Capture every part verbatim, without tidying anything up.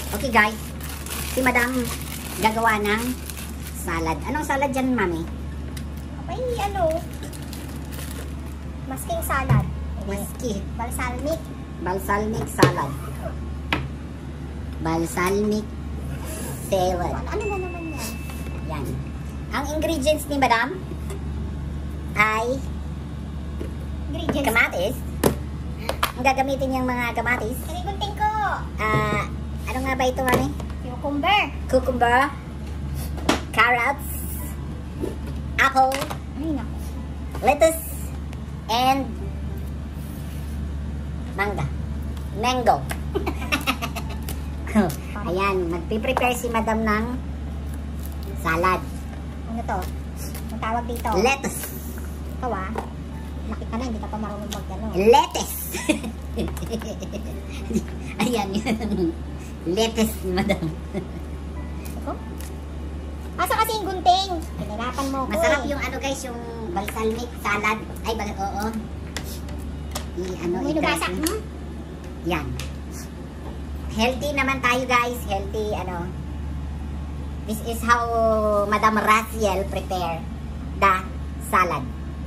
Okay guys, si Madam gagawa ng salad. Anong salad dyan, Mami? May ano, masking salad. Maski. Balsalmik. Balsalmik salad. Balsalmik salad. Ano, ano na naman yan? Yan. Ang ingredients ni Madam ay Ingredients. kamatis. Ang gagamitin niyang mga kamatis. Kanigunting ko. Ah, ano nga ba ito, Mami? Cucumber. Cucumber. Carrots. Apple. Ay, naku. Lettuce. And manga. Mango. Ayan, magpiprepare si Madam ng salad. Ano to? Ang tawag dito? Lettuce. Ikaw ah. Laki ka na, hindi ka pa marunong mag-ano. Lettuce. Ayan yun. Lettuce, Madam. Ito? Asa kasi yung gunting? Pinirapan mo ko. Masarap eh. yung ano guys, yung balsalmic salad. Ay, bal oo. I, ano, May lugasa. Hmm? Yan. Healthy naman tayo guys. Healthy, ano. This is how Madam Raziel prepare the salad.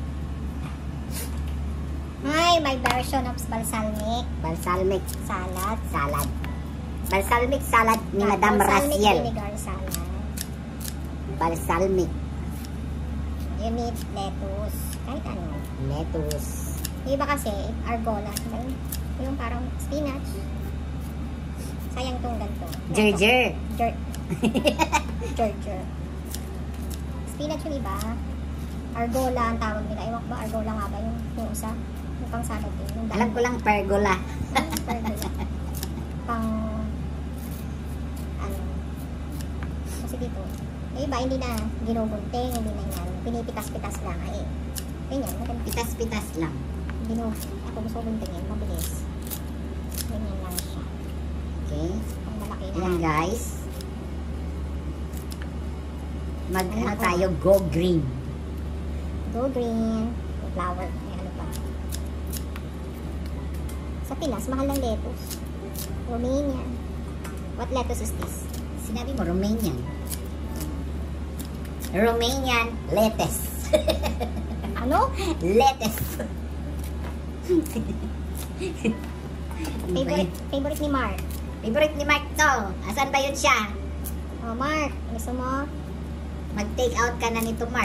Ay, my version of balsalmic Balsalmic salad. salad. Balsalmic salad ni Ah, Madam balsamic Raziel. vinegar salad. Balsalmic. You need lettuce. Kahit ano. Lettuce. Yung iba kasi, argola. Diba? Yung parang spinach. Sayang tong ganito. Gerger. Jer. Gerger. Spinach yung iba. Argola ang tawag nila. Ewan ko ba, argola nga ba yung, yung isa? Yung pang salad din. Yung Alam ko lang pergola. Argola. Pang, ano, kasi dito, yung iba hindi na ginugunting, hindi na yan. Pinipitas-pitas lang. Ay, ganyan. Maganda. Pitas-pitas lang. Ginu, ako gusto ko guntingin. Mabilis. Ganyan lang siya. Okay. Ang malaki na. Ayan guys. Mag Ay, ano nako. tayo, go green. Go green. Yung flower. May ano pa. Sa Pinas, mahal ng lettuce. Romanian. What lettuce is this? Sinabi mo, Romanian. Romanian lettuce. Ano? Lettuce. Favorite, favorite ni Mark. Favorite ni Mark to. Asan ba yun siya? Oh, Mark. Gusto mo? Mag-take out ka na nito, Mark.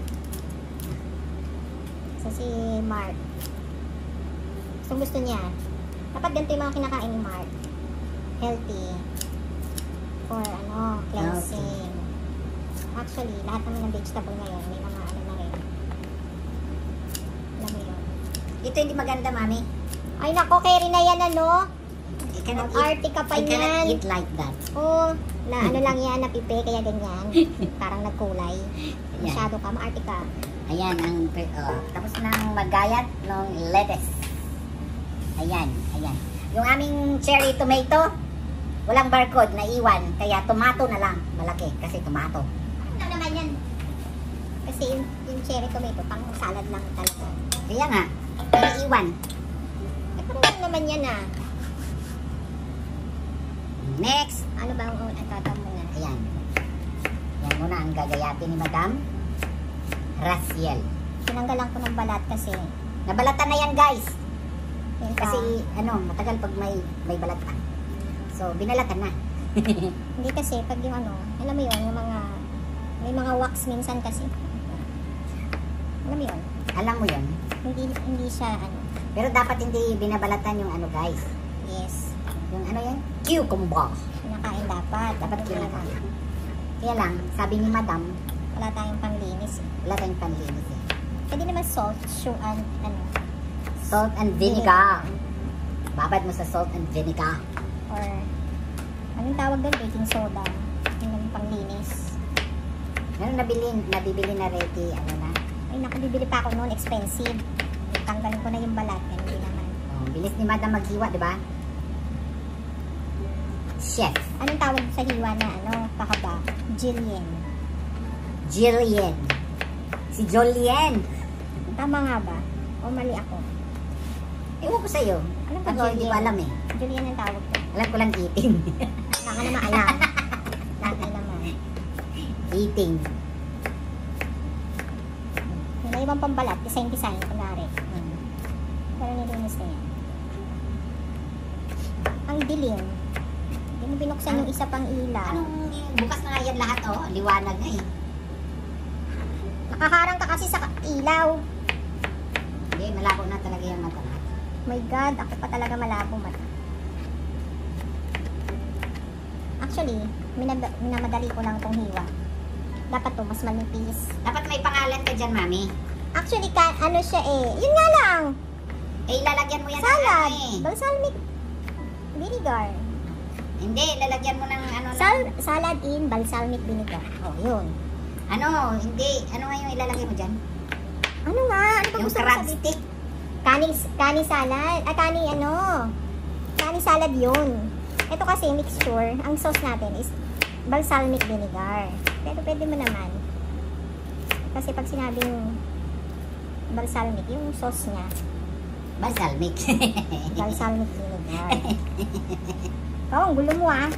So, si Mark. Gusto gusto niya. Dapat ganito yung mga kinakain ni Mark. Healthy. For, ano, cleansing. Actually, lahat naman ng vegetable ngayon, may mga ano na rin. Alam mo yun. Ito hindi maganda, Mami. Ay, nako, kay Rina yan, ano? You cannot Mag-arte ka pa eat, you cannot yan. eat like that. Oh, na ano lang yan, napipe, kaya ganyan. Parang nagkulay. Masyado ka, maarte ka. Ayan, ang, oh, tapos nang magayat ng lettuce. Ayan, ayan. Yung aming cherry tomato, walang barcode na iwan. Kaya tomato na lang. Malaki, kasi tomato. Ano naman yan? Kasi yung, yung cherry tomato, pang salad lang talaga. Kaya nga, may iwan. Eh, parang lang naman yan ah. Next. Ano ba ang ang tatang mo na? Ayan. Yan muna ang gagayatin ni Madam Raziel. Tinanggalan ko ng balat kasi. Nabalatan na yan, guys. Yung Kasi, pa- ano, matagal pag may, may balatan. So, binalatan na. hindi kasi, pag yung ano, alam mo yun, yung mga, may mga wax minsan kasi. Alam mo yun? Alam mo yun. Hindi, hindi siya, ano, Pero dapat hindi binabalatan yung ano, guys. yes, Yung ano yan? Cucumber. kinakain dapat. Dapat Problema. kinakain. Kaya lang, sabi ni Madam, Wala tayong panglinis eh. wala tayong panlinis eh. Pwede naman salt, sugar, and, ano, Salt and vinegar. Babad mo sa salt and vinegar. or, anong tawag doon? Baking soda. Yun yung panglinis. Meron nabili, nabibili na ready, ano na. Ay, naku, bibili pa ako noon, expensive. Tanggalin ko na yung balat, ganun din naman. Oh, bilis ni Madam maghiwa, di ba? Chef. Anong tawag sa hiwa na, ano, pakaba? Jillian. Jillian. Si Jolien. Tama nga ba? O mali ako? Ewan ko sa'yo. Ano ba Ako hindi ko Jillian? alam eh. Jillian ang tawag ko. Alam ko lang eating. Baka naman alam. Lagi naman. Eating. May ibang pambalat. Design-design. Kunwari. Hmm. Pero nilinis na yan. Ang dilim. Hindi mo binuksan yung isa pang ilaw. Anong bukas na nga yan lahat, oh. Liwanag na eh. Nakaharang ka kasi sa ilaw. Hindi, malabo na talaga yung mata. My God, ako pa talaga malabo mata. Actually, minab- minamadali ko lang itong hiwa. Dapat to mas manipis. Dapat may pangalan ka dyan, mami. Actually, ka, ano siya eh. Yun nga lang. Eh, lalagyan mo yan ng Salad. ano eh. Balsalmik vinegar. Hindi, lalagyan mo ng ano Sal- ng... salad in balsalmic vinegar. Oh, yun. Ano, hindi. Ano nga yung ilalagay mo dyan? Ano nga? Ano ba Yung gusto mo crab sabihin? stick. Kani, kani salad. Ah, kani ano? Kani salad yun. Ito kasi mixture. Ang sauce natin is balsalmic vinegar. Pero pwede mo naman. Kasi pag sinabing balsalmic, yung sauce niya. Balsalmik. Balsalmic vinegar. Oh, ang gulo mo ah.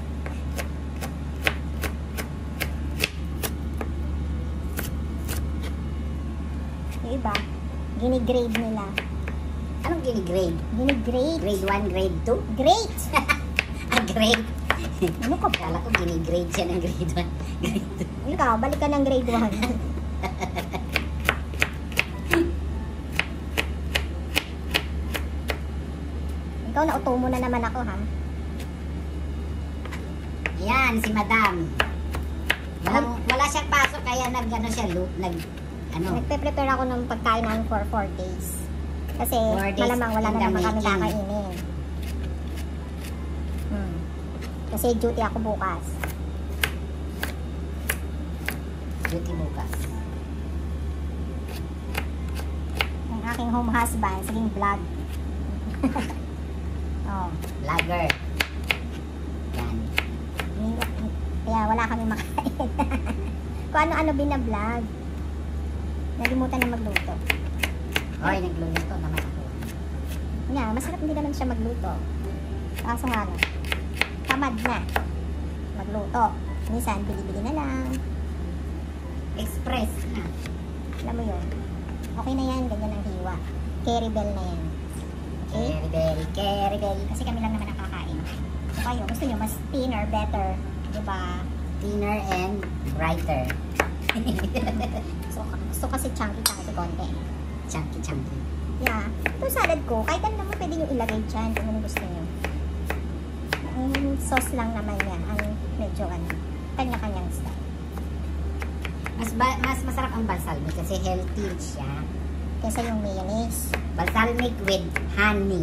Yung iba, ginigrade nila. Anong gini-grade? Ginigrade. Grade one, grade two? Great! Ah, grade? Ano ka ba? Kala ko gini-grade siya ng grade one, grade two. Ikaw, balik ka ng grade one. Ikaw, nauto mo na naman ako, ha? Yan, si Madam. Walang, wala siyang pasok, kaya nag, ano siya, loop, nag, ano, Nagpe-prepare ako ng pagkain namin for four days. Kasi Four days malamang wala in na the naman kami making. kakainin. Hmm. Kasi duty ako bukas. duty bukas. Ang aking home husband, saging vlog. Oh, Vlogger. Yan. kaya wala kami makain. Kung ano-ano binablog. Nalimutan na magluto. Hoy, nagluluto naman ako. Nga, masarap din naman siya magluto. Kaso nga no, tamad na magluto. Minsan, bili-bili na lang. Express na. Alam mo yun. Okay na yan, ganyan ang hiwa. Carry bell na yan. Okay? Carry bell, carry bell. Kasi kami lang naman nakakain. So kayo, gusto nyo mas thinner, better. Diba? Thinner and brighter. So, gusto kasi chunky-chunky konti. Chunky, chunky. Yeah. Ito salad ko, kahit ano naman pwede nyo ilagay dyan kung ano gusto nyo. Ang sauce lang naman yan. Ang medyo ano, kanya-kanyang style. Mas, ba, mas masarap ang balsalmic kasi healthy siya. Kesa yung mayonnaise. Balsalmic with honey.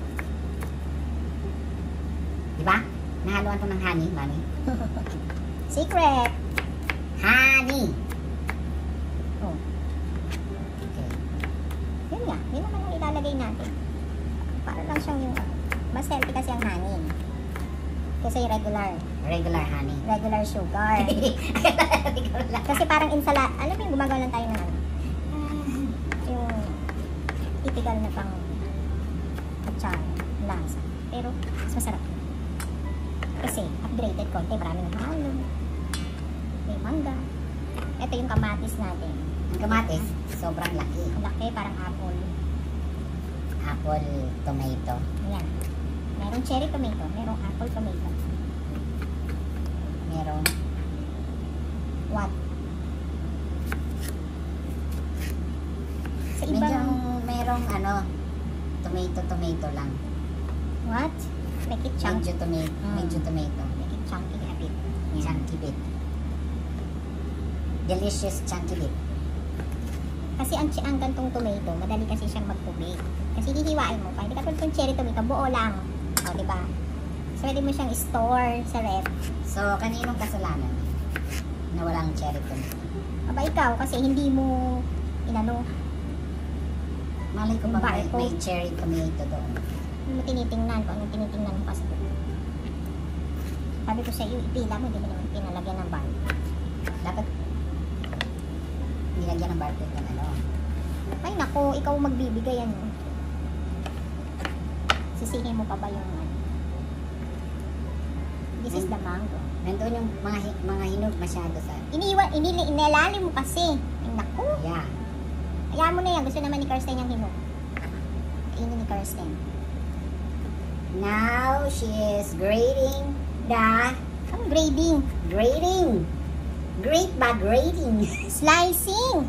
Diba? Nahaluan to ng honey, mami. Secret! Honey! Oh, Okay. yun nga. Yun naman ang ilalagay natin. Para lang siyang yung, mas healthy kasi ang honey. Kasi yung regular. Regular honey. Regular sugar. Regular. Kasi parang insalata. Alam mo yung gumagawa lang tayo ng ano? Yung typical na pang kutsara, lasa. Pero, mas masarap. Kasi, upgraded konti. Marami ng halo. May mangga. Ito yung kamatis natin. Ang kamatis, sobrang laki. Ang laki, parang apple. Apple, tomato. Ayan. Merong cherry tomato. Merong apple tomato. Meron What? Sa medyo ibang... merong ano, tomato, tomato lang. What? Make it chunky. Medyo tomato, Mm. medyo tomato. Make it chunky a bit. Chunky bit. Delicious chunky bit. Kasi ang, ang gantong tomato, madali kasi siyang magtubig. Kasi hihiwain mo pa. Hindi ka tulad ng cherry tomato, buo lang. O, diba? So, pwede mo siyang store sa ref. So, kaninong kasalanan na walang cherry tomato? Aba, ikaw, kasi hindi mo, inano, Malay ko Yung ba may, barcode. may cherry tomato doon? hindi mo tinitingnan kung anong tinitingnan mo kasi. Sabi ko sa iyo, ipila mo, hindi mo naman pinalagyan ng bar. Dapat nilagyan ng barcode ng ano. Ay, naku, ikaw magbibigay yan. Sisihin mo pa ba yung ano? This is the mango. Nandun yung mga hi- mga hinog masyado sa... Iniwan, inili, inalalim mo kasi. Ay, naku. Yeah. Kaya mo na yan. Gusto naman ni Kirsten yung hinog. Kainin ni Kirsten. Now, she is grating the... Ang grading. Grating. Grate ba? Grating. Slicing.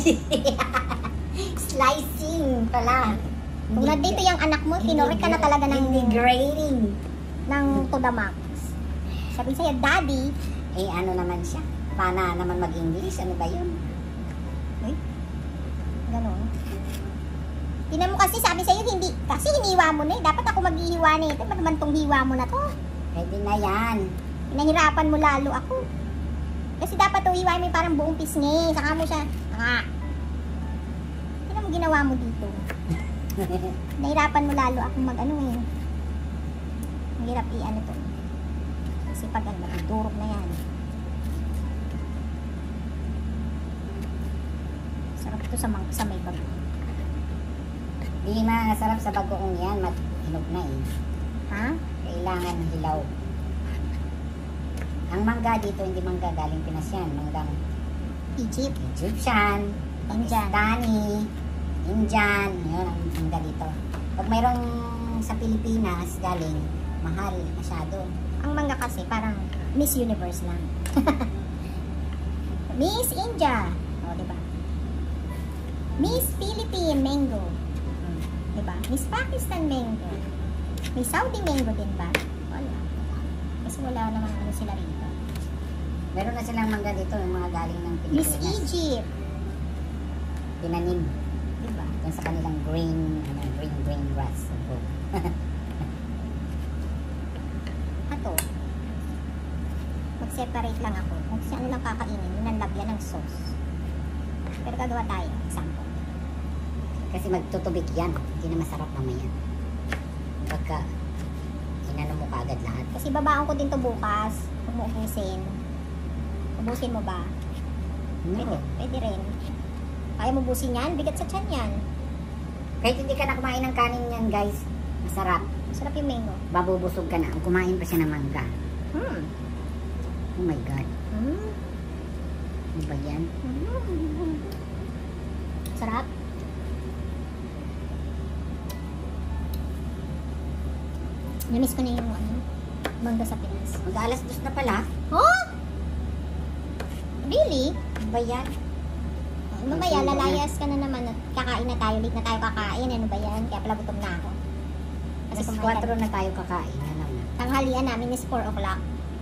Slicing pala. Kung nandito yung anak mo, tinurik ka na talaga ng... Hindi grating. ng to the max. Sabi sa'yo, Daddy. Eh, ano naman siya? Paano naman mag-English? Ano ba yun? Ay, ganon. Tinan mo kasi, sabi sa'yo, hindi. Kasi hiniwa mo na eh. Dapat ako maghihiwa na ito. Ba't naman tong hiwa mo na to? Pwede na yan. Pinahirapan mo lalo ako. Kasi dapat to hiwa mo parang buong pisngi. Saka mo siya, nga. Tinan mo ginawa mo dito. Nahirapan mo lalo ako mag-ano eh. Mahirap i-ano to. Kasi pag ano, matudurog na yan. Sarap ito sa, mang- sa may bago. Di masarap sa bagoong yan. Hinog na eh. Ha? Kailangan hilaw. Ang mangga dito, hindi mangga galing Pinas yan. Manggang Egypt. Egyptian, Indian. Pakistani, Indian. Yun ang mangga dito. Pag mayroong sa Pilipinas galing, mahal masyado. Ang mangga kasi parang Miss Universe lang. Miss India. O, diba? Miss Philippine Mango. Hmm, diba? Miss Pakistan Mango. May Saudi Mango din ba? Wala. Kasi wala naman ano sila rito. Meron na silang mangga dito, yung mga galing ng Miss Pilipinas. Egypt. Tinanim. Diba? Yan sa kanilang green, ano, green, green grass. Ato. Mag-separate lang ako. Kung si ano lang kakainin, yun ang lagyan ng sauce. Pero gagawa tayo. Example. Kasi magtutubig yan. Hindi na masarap mamaya. Pagka inano mo kaagad lahat. Kasi babaon ko din to bukas. Kung mo ubusin. Ubusin mo ba? Pwede, No. pwede rin. Kaya mo ubusin yan? Bigat sa tiyan yan. Kahit hindi ka na kumain ng kanin yan, guys. Masarap. Masarap yung mango. Babubusog ka na. Kung kumain pa siya ng mangga. Hmm. Oh my God. Hmm. Ano ba yan? Hmm. Sarap. Namiss ko na yung ano, mangga sa Pinas. Mag-alas dos na pala. Oh! Really? Ano ba yan? Mamaya, lalayas ka na naman at kakain na tayo. Late na tayo kakain. Ano ba yan? Kaya pala gutom na ako. Kasi Alas kumain kwatro ka- na tayo kakain. Ano na? Tanghalian namin is four o'clock.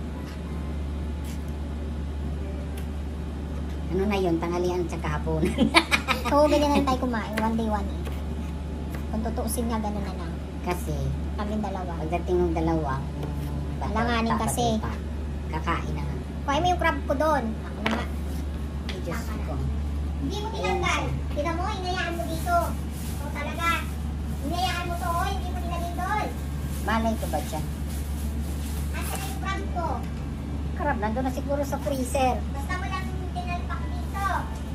Ano na yun? Tanghalian at saka hapunan. Oo, ganyan na tayo kumain. One day, one day. Kung tutuusin nga, gano'n na lang. Kasi, Kaming dalawa. pagdating ng dalawang, Alanganin kasi. Kakain na nga. Kuha mo yung crab ko doon. Ako na nga. Ay, Diyos ko. Hindi mo tinanggal. Tira mo, hinayaan mo dito. O talaga. Hinayaan mo to, oh. Hindi mo nilagay doon. Malay ko ba dyan? Asan na yung crab ko? Karab, nandun na siguro sa freezer. Basta mo lang tinalpak dito.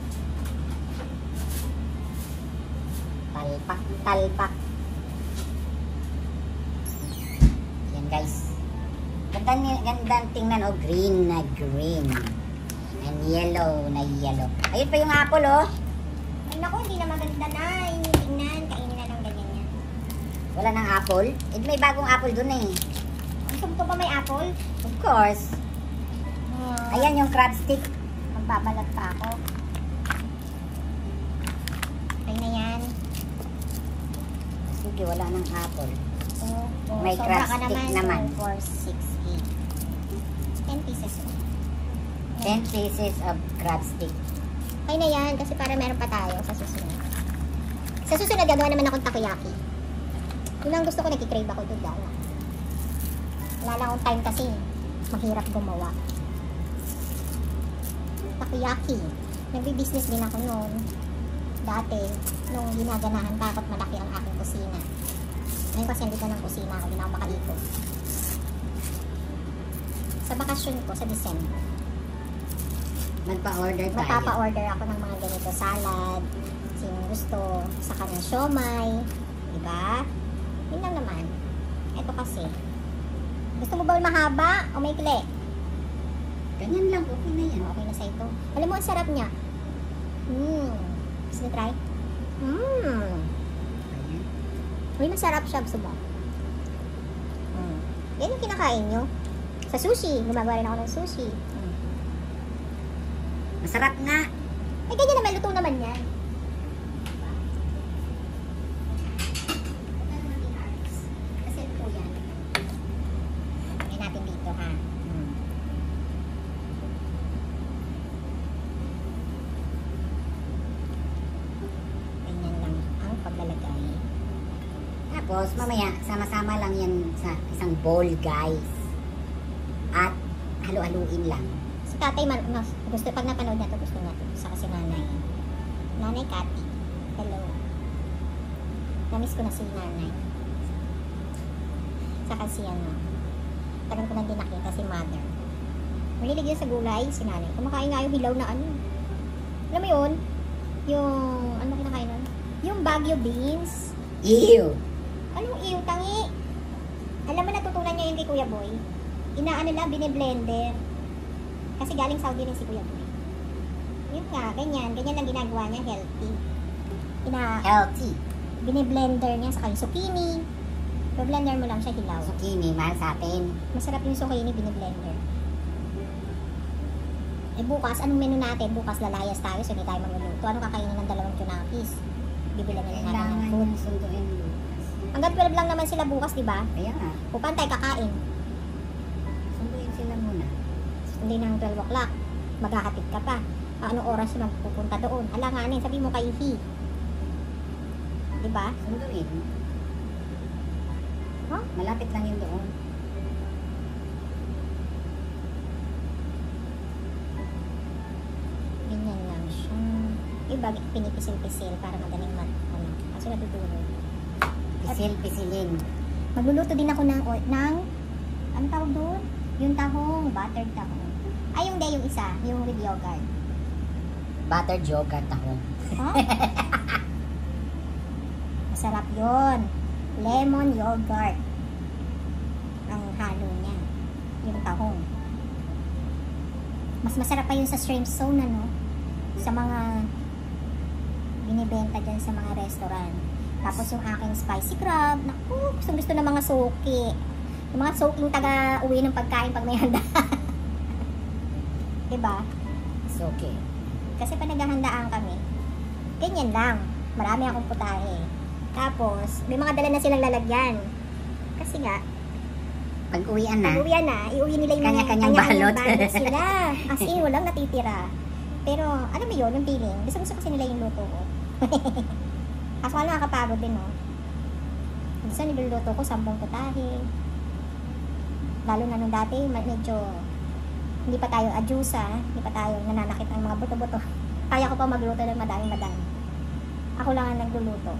Talpak, talpak. Yan guys. Ganda, ni- ganda tingnan, oh. Green na green. And yellow na yellow. Ayun pa yung apple, oh. Ay naku, hindi na maganda na. Yung tingnan, kainin na lang ganyan yan. Wala ng apple. Eh, may bagong apple dun eh. Gusto mo ba may apple? Of course. Hmm. Ayan yung crab stick. Magbabalat pa ako. Okay na yan. Sige, wala ng apple. Oh, oh, May sobra crab ka stick naman. naman. So, four, six, eight. ten pieces. ten pieces of crab stick. Okay na yan kasi para meron pa tayo sa susunod. Sa susunod, gagawa naman akong takoyaki. Yun ang gusto ko, nagkikrave ako doon dahil. Wala lang akong time kasi. Mahirap gumawa. Takoyaki. Nagbi-business din ako noon. Dati, nung ginaganahan pa ako't malaki ang aking kusina. Ngayon kasi andito ng kusina ako, hindi na ako makalikot. Sa bakasyon ko, sa December, Magpa-order tayo. magpapa-order ako ng mga ganito salad, sino gusto, saka ng siomay, diba? Yun lang naman. Ito kasi, Gusto mo ba mahaba o may kle? Ganyan lang, okay na yan. Okay na sa ito. Alam mo, ang sarap niya. Mmm. Gusto na try? Mmm. Uy, masarap siya. Gusto mo? Mm. Yan yung kinakain nyo. Sa sushi. Gumagawa rin ako ng sushi. Mm. Masarap nga. Eh, ganyan naman. Luto naman yan. Kasi luto yan. Lagay natin dito, ha? Mm. Ganyan lang ang paglalagay. Tapos, mamaya, sama-sama lang yan sa isang bowl, guys. At, halu-haluin lang. Si tatay, man, no, gusto, pag napanood na to, gusto niya to. Sa kasi nanay. Nanay Kati. Hello. Namiss ko na si nanay. Saka si ano. Tagal ko na din nakita si mother. Mahilig yun sa gulay, si nanay. Kumakain nga yung hilaw na ano. Alam mo yun? Yung, ano kinakain nun? Yung Baguio beans. Ew! Anong iyo, tangi? Alam mo, natutunan niya yun kay Kuya Boy. Inaano lang, bine-blender. Kasi galing Saudi rin si Kuya Boy. Yun nga, ganyan. Ganyan lang ginagawa niya, healthy. Ina, Healthy. bine-blender niya sa kanyang zucchini. Blender mo lang siya hilaw. Zucchini, mahal sa atin. Masarap yung zucchini, bine-blender. Eh bukas, anong menu natin? Bukas lalayas tayo, so hindi tayo magluluto. Ano kakainin ng dalawang tunakis? Bibilan na lang natin ng Kailangan food. yung sunduin bukas. Hanggang twelve lang naman sila bukas, di ba? Kaya nga, Pupan tayo kakain. sunduin sila muna. Hindi ng twelve o'clock. Maghahatid ka pa. Ah, anong oras siya magpupunta doon? Alanganin, sabi mo kay Hi. Di ba? Sunduin. Huh? Malapit lang yun doon. Ganyan lang siya. Iba, pinipisil-pisil para madaling mat. Ano? Kasi natutulog. Pisil-pisilin. Magluluto din ako ng, o- ng ano tawag doon? Yung tahong, buttered tahong. Ay, yung de, yung isa, yung with yogurt. Buttered yogurt tahong. Huh? Masarap yun. Lemon yogurt. Ang halo niya. Yung tahong. Mas masarap pa yun sa shrimp zone, ano? Sa mga binibenta dyan sa mga restaurant. Tapos yung aking spicy crab. Naku, gusto gusto ng mga soki. Yung mga soking taga-uwi ng pagkain pag may handa. Diba? It's okay. Kasi pag naghahandaan kami, ganyan lang. Marami akong putahe. Tapos, may mga dala na silang lalagyan. Kasi nga, Pag uwian na, pag uwian na, iuwi nila yung Kanya-kanyang kanya-kanyang balot. balot sila. As in, walang natitira. Pero, alam mo yun, yung feeling. Gusto gusto kasi nila yung luto ko. Kaso nga nakakapagod din, no? Gusto niluluto ko, sampung putahe. Lalo na nung dati, medyo hindi pa tayo adyusa, hindi pa tayo nananakit ng mga buto-buto. Kaya ko pa magluto ng madami-madami. Ako lang ang nagluluto.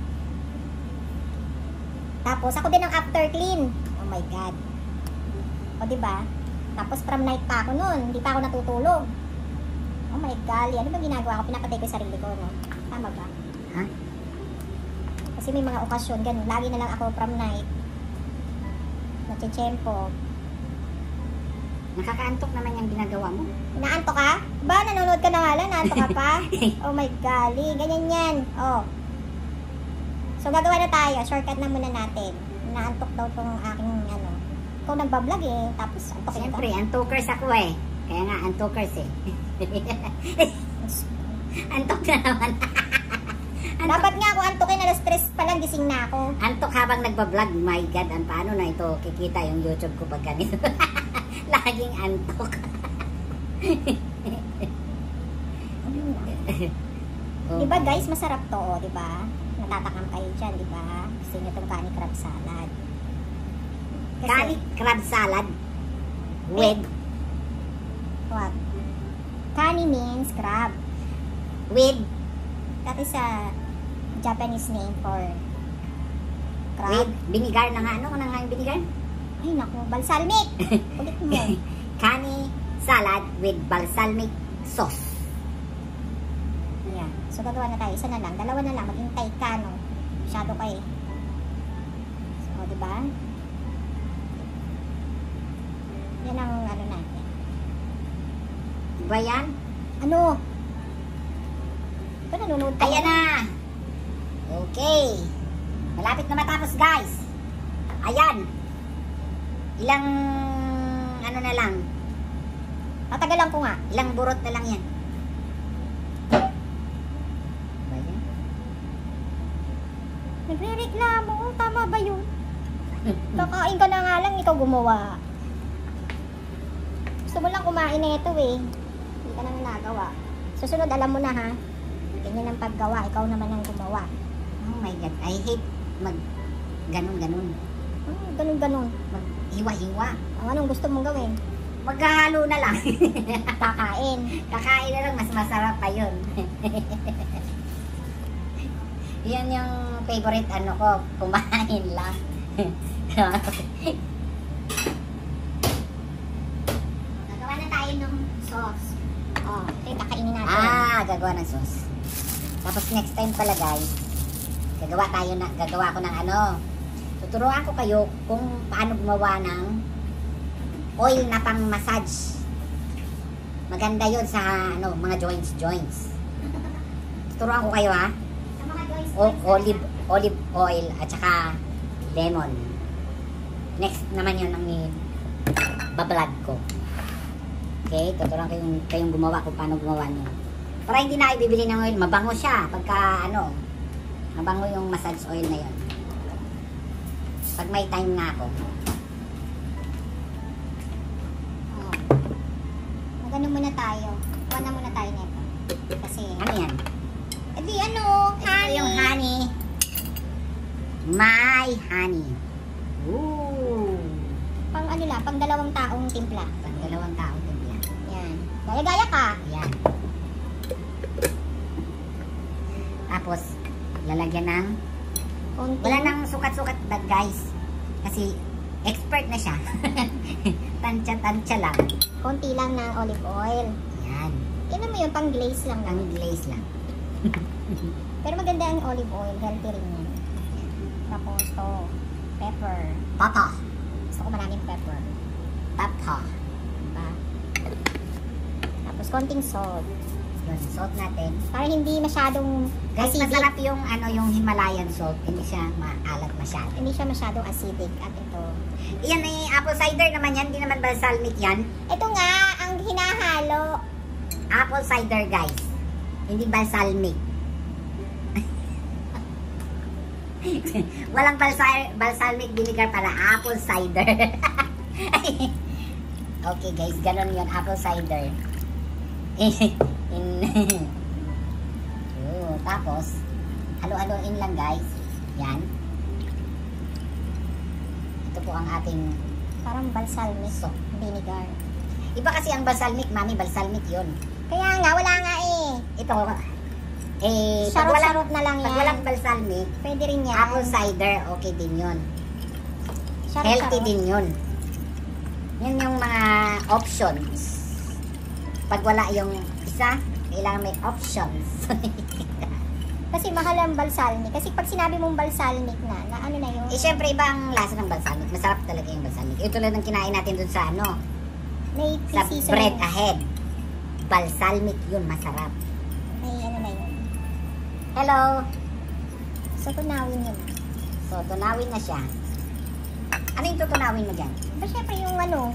Tapos, ako din ang after clean. Oh my God. O, diba? Tapos, from night pa ako nun. Hindi pa ako natutulog. Oh my God. Ano ba ginagawa ko? Pinapatay ko yung sarili ko, no? Tama ba? ha? Kasi may mga okasyon, ganun. Lagi na lang ako from night. Natsitsempo. Nakakaantok naman yung ginagawa mo. Naantok ka? Ba, nanonood ka na nga lang, naantok ka pa? Oh my golly, ganyan yan. Oh. So, gagawa na tayo. Shortcut na muna natin. Naantok daw tong aking, ano. Ikaw nagbablog eh. Tapos, antok Siyempre, antokers ako eh. Kaya nga, antokers eh. Antok na naman. Antok. Dapat nga ako antokin, alas tres pa lang, gising na ako. Antok habang nagbablog. My God, ang paano na ito kikita yung YouTube ko pag ganito. Laging antok. Oh, diba guys, masarap to, oh, diba? Natatakam kayo dyan, diba? Gusto nyo itong Kani crab salad. Kasi, Kani crab salad with what? Kani means crab. with That is a Japanese name for crab. with binigar na nga. Ano ko na nga yung binigar? Ay naku, balsalmik. Ulit mo. Kani salad with balsalmic sauce. Ayan. So, gagawa na tayo. Isa na lang. Dalawa na lang. Maghintay ka, no? Masyado kayo. So, diba? Yan ang ano natin. Ba yan? Ano? Ito nanonood tayo. Ayan na! Okay. Malapit na matapos, guys. Ayan. Ilang, ano na lang. Tatagalan ko nga. Ilang burot na lang yan. Ba yan? Nagre-reklamo. Tama ba yun? Kakain ka na nga lang, ikaw gumawa. Gusto mo lang kumain na ito eh. Hindi ka naman nagawa. Susunod, alam mo na ha. Ganyan ang paggawa. Ikaw naman ang gumawa. Oh my God. I hate mag ganun-ganun. Hmm, ganun-ganun. Mag hiwa-hiwa. Ang anong gusto mong gawin? Maghahalo na lang. Kakain. Kakain na lang, mas masarap pa yun. Yan yung favorite ano ko, kumain lang. Nagawa na tayo ng sauce. Oh, ito yung kakainin natin. Ah, gagawa ng sauce. Tapos next time pala guys, gagawa tayo na, gagawa ko ng ano, tuturuan ko kayo kung paano gumawa ng oil na pang massage. Maganda yun sa ano, mga joints joints. Tuturuan ko kayo ha. Sa mga joints. O, olive olive oil at saka lemon. Next naman yun ang bablog ko. Okay, tuturuan ko yung kayong gumawa kung paano gumawa niyo. Para hindi na kayo bibili ng oil, mabango siya pagka ano, mabango yung massage oil na yun. Pag may time na ako. Oh. Magano muna tayo. Kuha na muna tayo nito. Kasi, Ano yan? edi ano, Ito honey. yung honey. My honey. Ooh. Pang ano lang, pang dalawang taong timpla. Pag dalawang tao timpla. Yan. Gaya-gaya ka. Ayan. Tapos, lalagyan ng Konti. wala nang sukat-sukat bag guys. Kasi, expert na siya. Tansya-tansya lang. Konti lang ng olive oil. Ayan. Tignan mo yun, pang glaze lang Ang naman. glaze lang. Pero maganda ang olive oil. Healthy rin yan. Tapos to, pepper. Papa. Gusto ko maraming pepper. Papa. Diba? Tapos konting salt. Yun, salt natin. Para hindi masyadong Guys, acidic. masarap yung ano yung Himalayan salt. Hindi siya maalat masyado. Hindi siya masyadong acidic. At ito. Iyan ay apple cider naman yan. Hindi naman balsalmik yan. Ito nga, ang hinahalo. Apple cider guys. Hindi balsalmik. Walang balsal balsalmic vinegar pala. Apple cider. Okay guys, ganun yun. Apple cider. In, oh, tapos, halo-haloin lang guys. Yan. Ito po ang ating Parang balsalmic so. vinegar. Iba kasi ang balsalmic, mami, balsalmic yun. Kaya nga, wala nga eh. Ito, eh, pag walang, Sarot-sarot na lang pag yan. walang balsalmic, Pwede rin yan. apple cider, okay din yun. Sarot-sarot. Healthy din yun. Yun yung mga options. Pag wala yung isa, kailangan may options. Kasi mahal ang balsalmic. Kasi pag sinabi mong balsalmic na, na ano na yung... Eh, syempre, iba ang lasa ng balsalmic. Masarap talaga yung balsalmic. Ito lang ang kinain natin dun sa ano, may sa seasoning. bread ahead. Balsalmic yun, masarap. May ano na yun. Hello! So, tunawin yun. So, tunawin na siya. Ano yung tutunawin mo dyan? Pero syempre yung ano,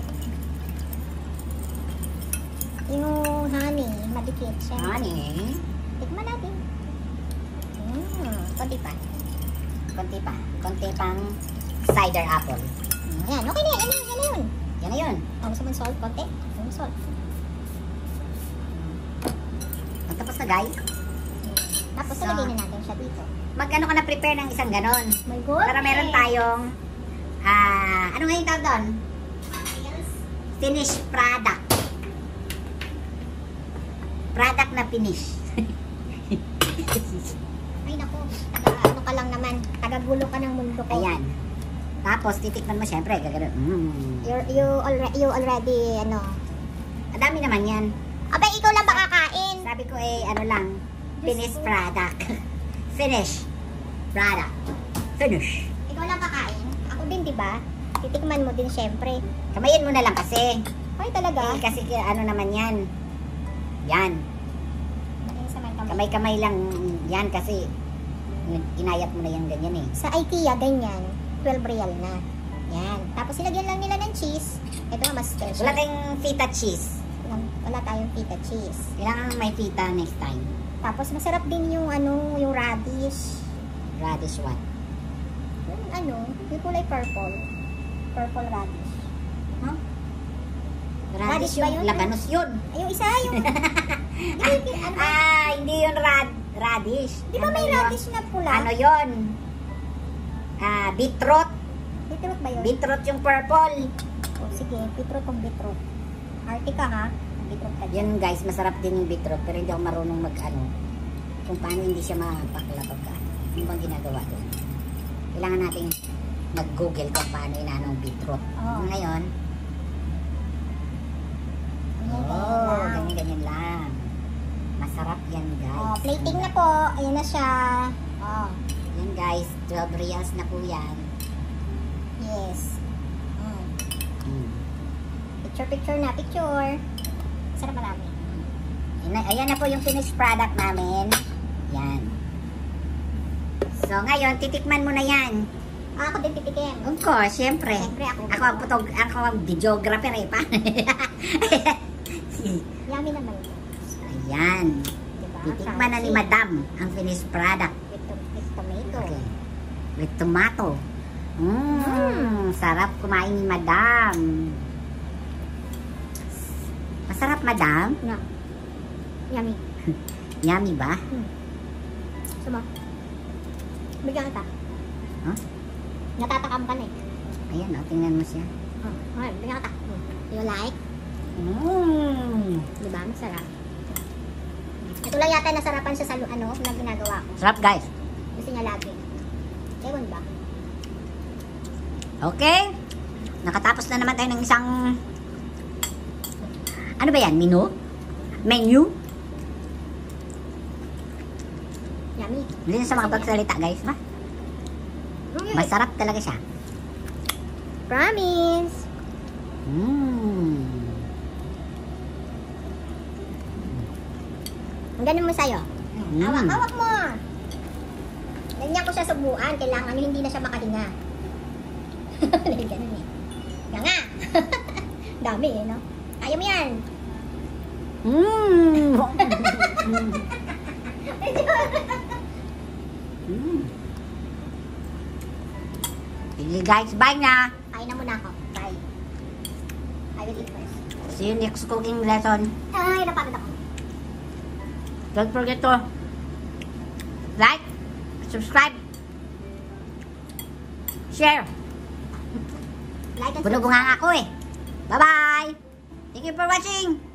yung honey, madikit siya. Honey. Tikman natin. Mm, konti pa. Konti pa. Konti pang cider apple. Mm, yan, okay na yan. Yan na yun. Yan na yun. Yan na yun. Oh, gusto mo salt? Konti? Gusto mo salt? Magtapos na guys. Tapos, So, lagay na natin siya dito. Mag-ano ka na prepare ng isang ganon. My God. Para meron tayong, ah, ano nga yung tawag doon? Finished product. Product na finish. Ay, naku. Taga, ano ka lang naman. Tagagulo ka ng mundo ko. Ayan. Tapos, titikman mo syempre. Gagano. Mm. You, you, already, you already, ano. Ang dami naman yan. Abay, ikaw lang makakain. Sabi ko eh, ano lang, finished product. Finish product. Finish. Ikaw lang kakain. Ako din, di ba? Titikman mo din syempre. Kamayin mo na lang kasi. Ay, talaga? Eh, kasi ano naman yan. Yan. Ayun sa may kamay. Kamay-kamay lang yan kasi inayat mo na yan ganyan eh. Sa IKEA, ganyan. twelve real na. Yan. Tapos ilagyan lang nila ng cheese. Ito nga, mas special. Wala tayong feta cheese. Wala, wala tayong feta cheese. Kailangan may feta next time. Tapos masarap din yung ano, yung radish. Radish what? Yung ano, yung kulay purple. Purple radish. Huh? Radish Radish ba yung yun? labanos yun. Ay, yung isa, yung... hindi, ano ba? Ah, hindi yun rad radish. Di ba may Ano yun? radish na pula? Ano yun? Ah, beetroot. Beetroot ba yun? Beetroot yung purple. Oh, sige, beetroot kung beetroot. Arte ka ha? Beetroot ka dyan. Yan guys, masarap din yung beetroot pero hindi ako marunong mag ano. Kung paano hindi siya mapakla pagka. Ano bang ginagawa doon? Kailangan natin mag-google kung paano inaano ang beetroot. Oo. Ngayon, Ganyan, oh, ganyan lang. ganyan-ganyan lang. Masarap yan guys. Oh, plating na po. Ayan na siya. Oh, Yan guys, twelve reals na po yan. yes. Mm. Mm. Picture, picture na. Picture. Sarap marami. Ayan na- Ayan na po yung finished product namin. Yan. So ngayon, titikman mo na yan. Ah, ako din titikim. Of course, syempre. Siyempre, ako. Ako ang photog ako ang videographer eh. Paano? Yummy naman ito. Ayan. Diba? Titikman na ni Fancy. Madam ang finished product. With, to- with tomato. Okay. With tomato. Mmm, sarap kumain ni Madam. Masarap, Madam? Yeah. Yummy. Yummy ba? Suma. Bigyan kita. Huh? Natatakam ka na eh. Ayan, oh, tingnan mo siya. Oh, okay, bigyan kita. Hmm. You like? Mmm. Diba? Masarap. Ito lang yata nasarapan siya sa lu- ano, na ginagawa ko. Sarap, guys. Gusto niya lagi. Ewan ba? Okay. Nakatapos na naman tayo ng isang... Ano ba yan? Menu? Menu? Yummy. Hindi na sa mga pagsalita, guys. Ha? Masarap talaga siya. Promise! Mmm. Ang ganun mo sa'yo. Mm. Hawak, hawak mo! Ganyan ko siya subuan. Kailangan hindi na siya makahinga. Dahil ganun eh. Nga nga! Dami eh, no? Kaya mo yan! Mmm. Mmm. Sige guys, bye na. Kain na muna ako. Bye. I will eat first. See you next cooking lesson. Ay, napagod ako. Don't forget to like, subscribe, share. Like and Bulog nga ako eh. Bye-bye. Thank you for watching.